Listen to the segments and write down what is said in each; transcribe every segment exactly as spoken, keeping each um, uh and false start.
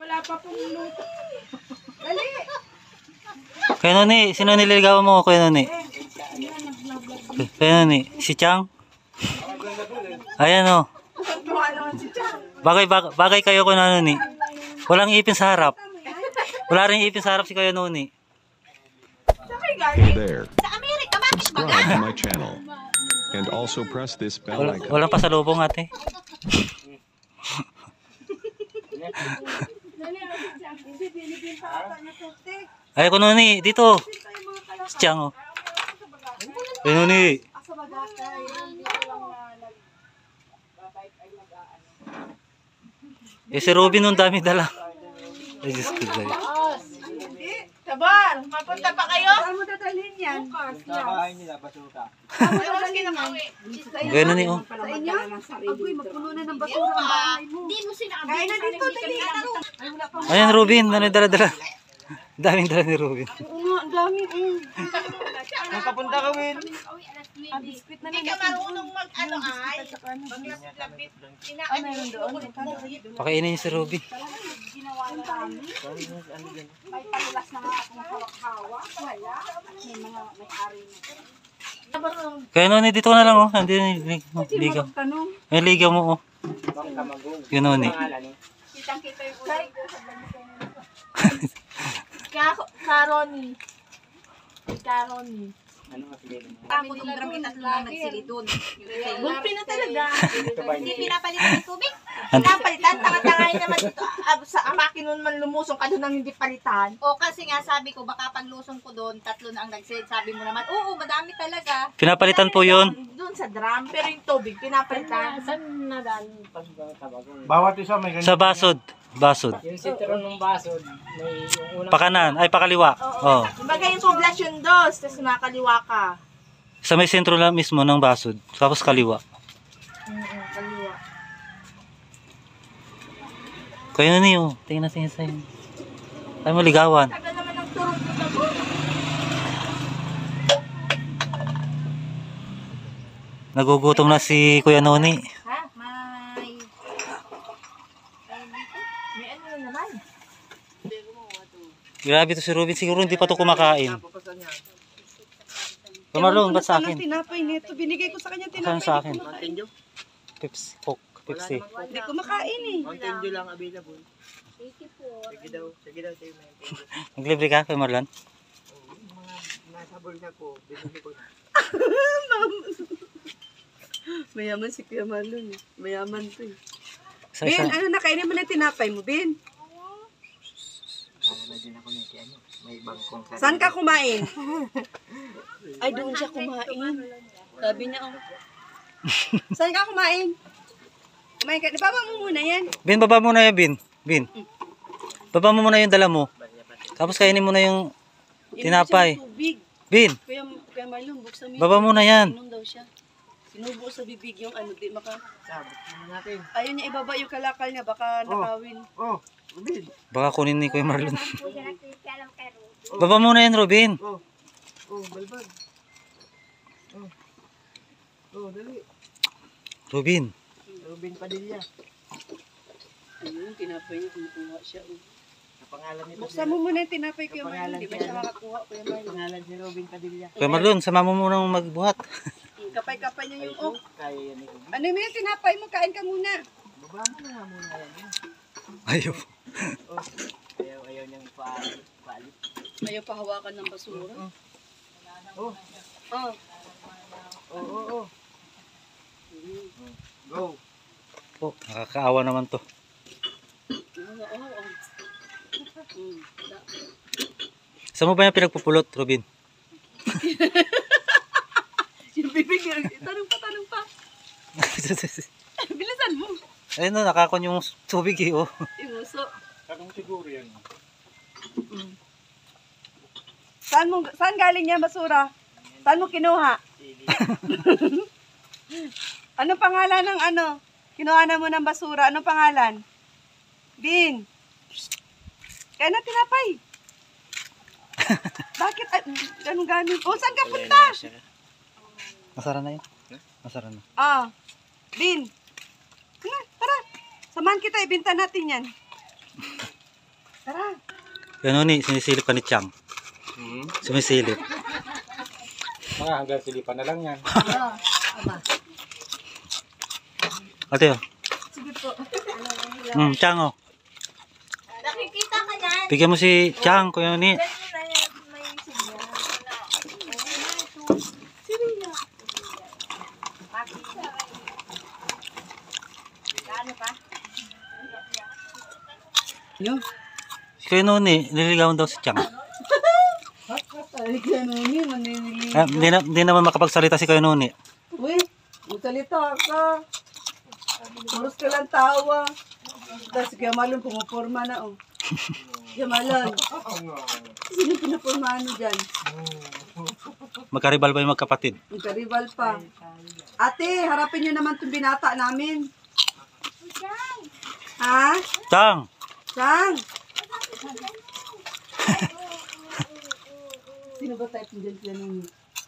wala pa pong luto. Dali! Kaya Noni, sino nililigawan mo? Kaya Noni? Kaya Noni, si Chang? Ayan o. Bagay, bagay, bagay kayo ko na Noni. Walang ipin sa harap. Wala rin ipin sa harap si Kuya Noni. Hey there. Subscribe to my channel. And also press this bell Wala, icon. walang pasalubong ate. Ay ko Noni, dito. Si Chang o. Kuya Noni. Eh si Robin nung dami dala. Ay Diyos ko dahil. Tabar, mapunta pa kayo? Saan mo dadalhin yan? Sa bahay nila, basuka. Saan mo dadalhin yan? Kaya Noni o. Sa inyo? Agoy, magpuno na ng basura ang bahay mo. Hindi mo sinakabit. Kaya na dito, dali. Ay, wala pa. Ayan Robin, ano yung dala-dala? Daming dala ni Robin. Oo nga, ang dami. Mm. Nang papunta ka, Will. Ah, biskuit na Hindi lang. ka marunong mag-ano ay. Maglapit-lapit. Ah, meron doon. Pakainin niyo si Robin. Ginawa na kami. May palulas na nga akong hawak-hawak. Wala. May mga may-ari na. Kaya Noni, dito ka na lang o. Hindi ligaw. Tanong. May ligaw mo o. Yun Noni. Kitang-kita yung ulit. Karoni. Karoni. Ako itong drum itatlo na nagsili doon. Gulpi na talaga. Hindi pinapalitan ng tubig. Pinapalitan, tanga-tangahin naman dito. Ah, sa amakin nun man lumusong ka doon nang hindi palitan. O kasi nga sabi ko, baka paglusong ko doon, tatlo na ang nagsid. Sabi mo naman, oo, madami talaga. Pinapalitan po yun. Doon sa drum, pero yung tubig, pinapalitan. Bawat isa may ganito. Sa basod. Basod. Yung sitron ng baso, may yung unang Pakanan. Ay, pakaliwa. Oh. Kumbaga yung poblasyon dos, tapos makaliwa ka. Sa may sentro lang mismo ng basod. Tapos kaliwa. Mm-hmm, kaliwa. Kaya Noni o. Tingnan natin sa'yo. Ay mo ligawan. Tagal naman ang turong dito mo. Nagugutom na si Kuya Noni. Ha? May... May ano na naman. Grabe to si Robin. Siguro hindi pa to kumakain. Kamarlon, ba't sa akin? Tinapay nito. Binigay ko sa kanya Saan tinapay. sa akin? Mountain Dew. Pepsi. Coke. Pepsi. Hindi ko makain eh. Mountain Dew lang available. Sige daw. Sige daw tayo Mountain Dew. Naglibre ka kay Marlon? Oo, yung mga nasa bulsa ko, binili ko na. Mayaman si Kuya Marlon eh. Mayaman to eh. Sa Ben, isa. ano na, kainin mo na yung tinapay mo, Ben? Kala na din ako nito, ano, may bangkong sarili. Saan ka kumain? Ay, doon siya kumain. Sabi niya, oh. Saan ka kumain? Kumain ka. Baba mo muna yan. Bin, baba mo na yan, Bin. Bin. Baba mo muna yung dala mo. Tapos kainin mo na yung tinapay. Inom siya ng tubig. Bin, Kuya, Kuya Marlon, buksan mo yun. baba mo na yan. Inom daw siya. Sinubo sa bibig yung ano, di maka... Sabot muna natin. Ayaw niya ibaba yung kalakal niya, baka nakawin. Oh, Robin. Baka kunin ni Kuya Marlon. Baba mo na yan, Robin. Oh, oh, balbal. Oh, oh, dali. Robin. Robin Padilla. Ayun, tinapay niya, kumukuha siya. Oh. Sa pangalan nito. Buksan mo muna yung tinapay, Kuya Marlon. Kapangalan Di ba niya, siya ano? makakuha, Kuya Marlon? Pangalan si Robin Padilla. Kuya Marlon, sama mo muna magbuhat. Kapay-kapay niya Ay, yung... oh, Oh, kaya yan ni Robin. ano mo yung tinapay mo? Kain ka muna. Baba mo na nga muna yan. eh. Ayaw. Oh, ayaw, ayaw niyang paalit. Paalit. Ayaw pahawakan ng basura. Oh, Oh, oh, oh, oh. Go. Oh, nakakaawa naman to. oo, oo, oo. Hmm. Saan mo ba yung pinagpupulot, Robin? Yung bibig niya, tanong pa, tanong pa. Bilisan mo. Ayun no, nakakon yung tubig eh, oh. Yung uso. Tanong siguro yan. Mm. Saan mo, saan galing yan basura? Saan mo kinuha? Ano pangalan ng ano? Kinuha na mo ng basura. Anong pangalan? Bin. Kaya na tinapay. Bakit? Ay, ganun ganun. O, saan ka punta? Masara na yun? Masara na. Ah. Bin. Tara, tara. Samahan kita, ibinta natin yan. Tara. Kuya Noni, sinisilip ka ni Chang. Hmm? Sumisilip. Mga hanggang silipan na lang yan. Ate, oh. Sige po. Hmm, Chang, oh. Nakikita ka yan. Bigyan mo si Chang, Kuya Noni. Ganyan na yan. May sinya. Ano pa? Yo. Si Kuya Noni, nililigawan daw si Chang. Ay, Kuya Noni, maninilig. Ah, hindi, na, hindi naman makapagsalita si Kuya Noni. Uy, magsalita ka. Puros ka lang tawa. Tapos kaya malon pumuporma na, oh. Kaya malon. Sino pinapormahan mo dyan? Magkaribal ba yung magkapatid? Magkaribal pa. Ate, harapin nyo naman itong binata namin. Ha? Chang! Sang? Sino ba type mo dyan sila nung...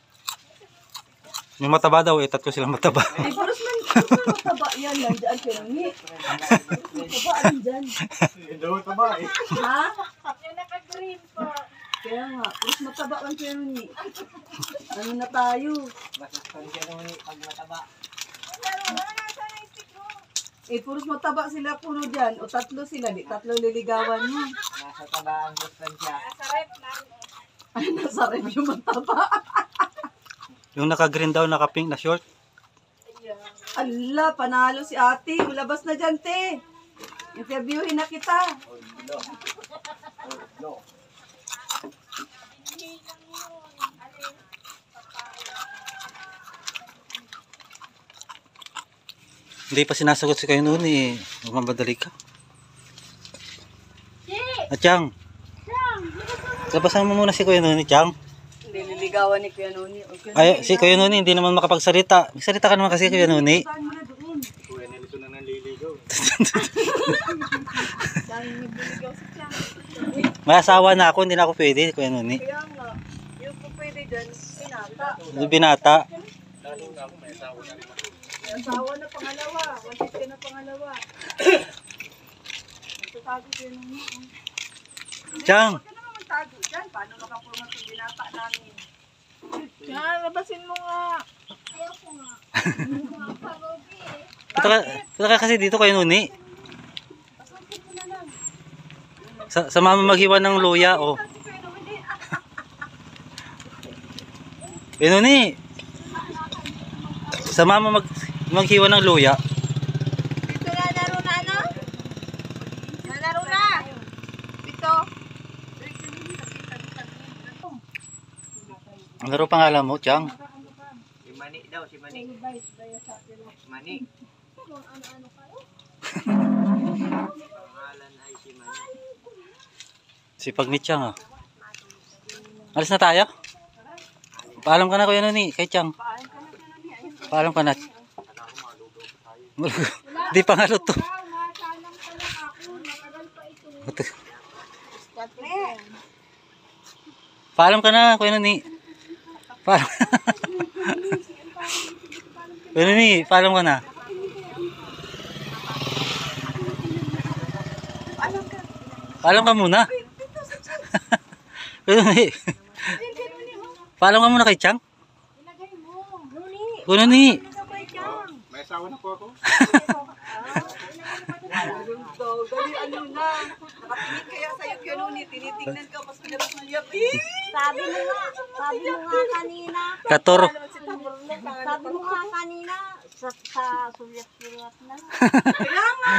Yung mataba daw, itat ko silang mataba. Ay, puros man, puros man mataba yan. Nandaan ka nung ni. Mataba, alin dyan? Daw taba eh. Ha? Yung naka-green po. Kaya nga, puros mataba lang kayo nung ni. Ano na tayo? Masastan siya nung pag mataba. Eh, puros mataba sila puno dyan. O tatlo sila, di tatlo liligawan mo. Nasa taba ang sustansya. Ay, nasa review mataba. Yung naka-green daw, naka-pink na short. Ala, panalo si ate. Ulabas na dyan, te. Interviewin na kita. Hindi pa sinasagot si Kuya Noni eh. Magmamadali ka. At Chang. Kapasan mo muna si Kuya Noni, Chang. Hindi, liligawan ni Kuya Noni. O, Kuya Ay, si Kuya Noni hindi naman makapagsalita. Magsalita ka naman kasi Kuya Noni. saan mo na doon? Kuya nilito na ng liligaw. Dahil nagliligaw si Tiang. May asawa na ako, hindi na ako pwede, Kuya Noni. Kaya nga, yung po pwede dyan, sinata. Yung binata. Lalo nga ako, may asawa na rin ako. May asawa na pangalawa. Wanted ka na pangalawa. Magtatago Kuya Noni. Chang. Huwag ka naman magtago dyan. Paano makapurma sa binata namin? Yan, labasin mo nga. Punta ka, punta ka kasi dito Kuya Noni. Sa, sa mama maghiwa ng luya, oh. Kuya Noni. Sa mama mag, maghiwa ng luya. Dito na laro na ano? Nalaro na. Dito. Ang laro pangalan mo, Chang? Si Mani daw, si Mani. Mani. Pangalan ay si Mani. Sipag ni Chang, ah. Alis na tayo? Paalam ka na Kuya Noni, kay Chang. Paalam ka na. Di pa nga luto. Paalam ka na Kuya Noni. Paalam. Kuya Noni, paalam ka na. Paalam ka muna. Kuya Noni. Paalam ka muna kay Chang. Kuya Noni. May asawa na po ako. Dali, ano na. Nakatingin kaya sa'yo Kuya Noni. Tinitingnan ka, mas pinapasulyap. Eh! Sabi mo nga, sabi mo nga kanina. Kator. Sabi mo nga kanina, sa, sa sulyat-sulyat na. Kaya nga.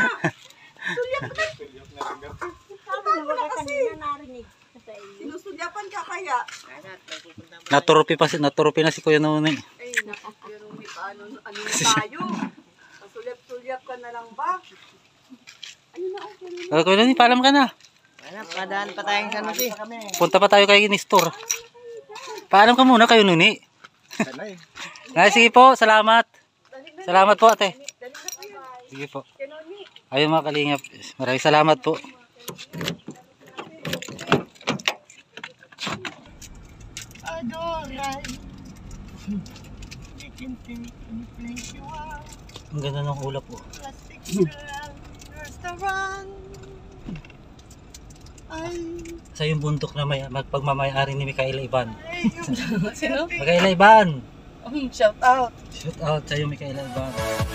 Sabi mo nga kanina narinig ko sa iyo. Sinusulyapan ka kaya. Naturupi pa si, naturupi na si Kuya Noni. Ay, naku, Kuya Noni, ano, ano na tayo? Masulyap-sulyap ka na lang ba? Ano na, oh, Kuya Noni? Uh, Kuya Noni, paalam ka na. Ano, padaan pa tayong San Jose. Punta pa tayo kay Nestor. Paalam ka muna Kuya Noni. Sanay. Ay, sige po, salamat. Salamat po ate. Sige po. Ayun mga kalingap. Maraming salamat po. Ang ganda ng ulap po. Sa yung bundok na may magpagmamayari ni Micaela Iban. Sino? Micaela Iban! Um, shout out. Shout out sa iyo, Micaela Iban.